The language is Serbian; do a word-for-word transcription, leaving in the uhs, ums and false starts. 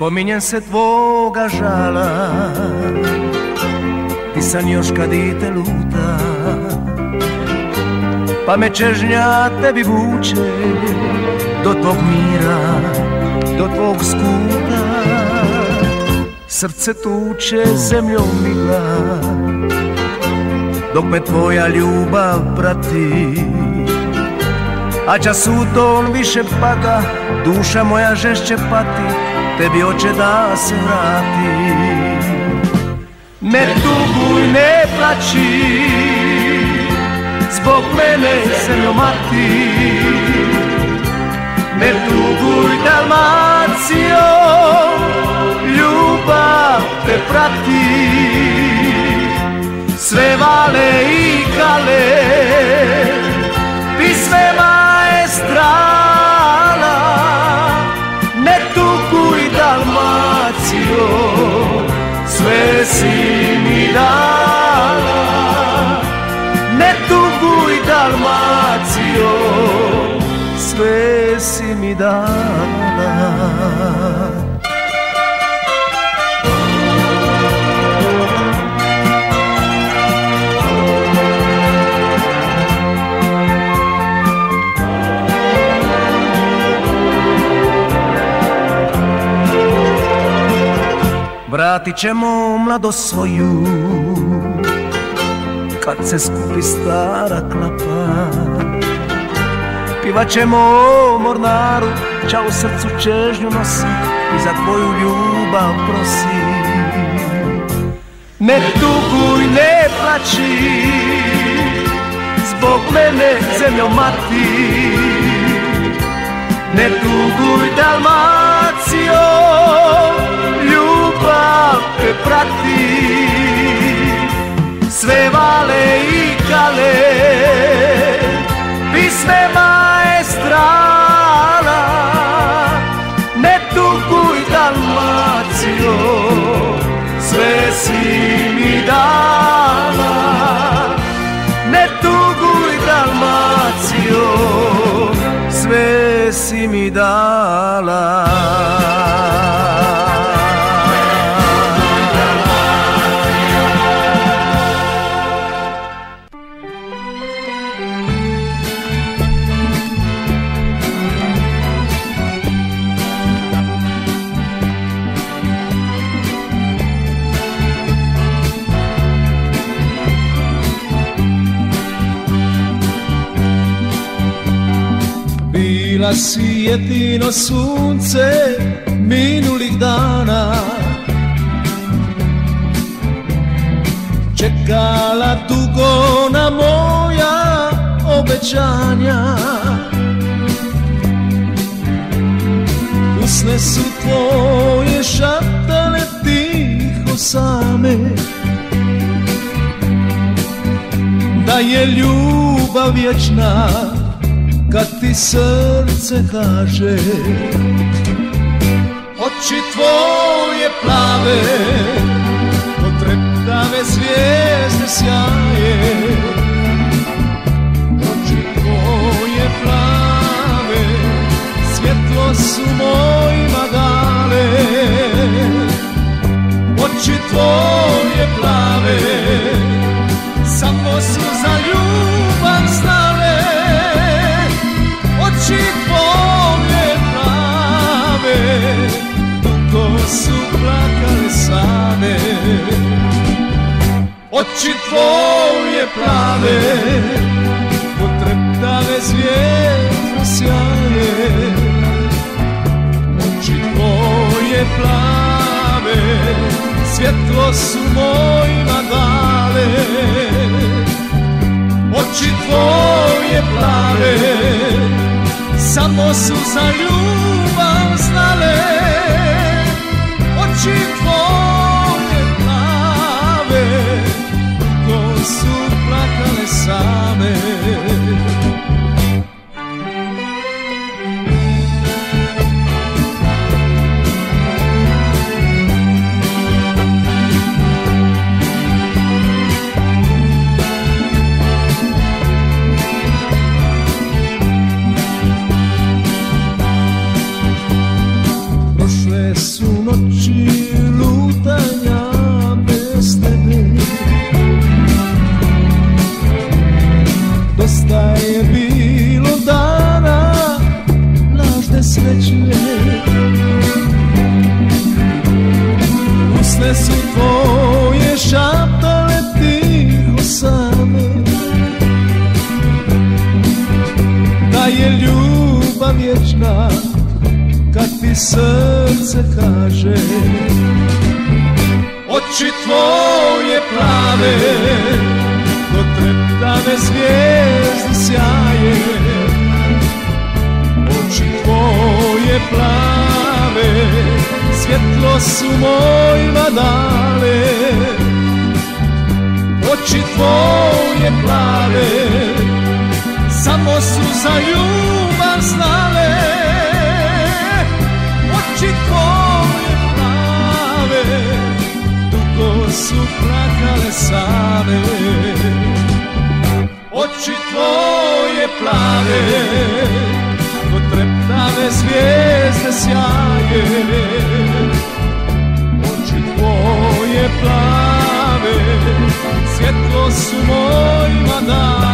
Spominjem se tvoga žala, ti sam još kad dite luta, pa me čežnja tebi vuče do tog mira, do tvog skuta. Srce tuče zemljo mila, dok me tvoja ljubav prati, a časutom više pada, duša moja žešće pati, tebi hoće da se vrati. Ne tuguj, ne plači, zbog mene zemljo mati. Ne tuguj, Dalmacijo, ljubav te prati. Sve vale i kale, pisme maestrala. Ne tuguj, Dalmacijo, sve si mi dala. Ne tuguj, Dalmacijo, sve si mi dala. Vratit ćemo mladost svoju, kad se skupi stara klapa. Pivat ćemo o mornaru, čao srcu čežnju nosi i za tvoju ljubav prosi. Ne tuguj, ne plači, zbog mene zemljo mati. Ne tuguj, Dalmacijo, ljubav te prati. Sve vale i kale, pisme maestrala. Ne tuguj, Dalmacijo, sve si mi dala. Ne tuguj, Dalmacijo, sve si mi dala. Bila si jedino sunce minulih dana, čekala dugo na moja obećanja. Usne su tvoje šaptale tiho same, da je ljubav vječna kad ti srce kaže. Oči tvoje plave, ko treptave zvijezde sjaje. Oči tvoje plave, svjetlo su mojima dale. Oči tvoje plave, samo su za ljubav znale. Oči tvoje plave, dugo su plakale same. Oči tvoje plave, potreptave zvijezde sjaje. Oči tvoje plave, svjetlo su mojima dale. Oči tvoje plave, samo su za ljubav znale. Oči tvoje plave, dugo su plakale same. je ljubav vječna kad ti srce kaže. Oči tvoje plave ko treptane zvijezde sjaje. Oči tvoje plave svjetlo su mojima dale. Oči tvoje plave samo su za ljubav znale. Oči tvoje plave dugo su plakale same. Oči tvoje plave ko treptave zvijezde sjaje. Oči tvoje plave svjetlo su mojima dale.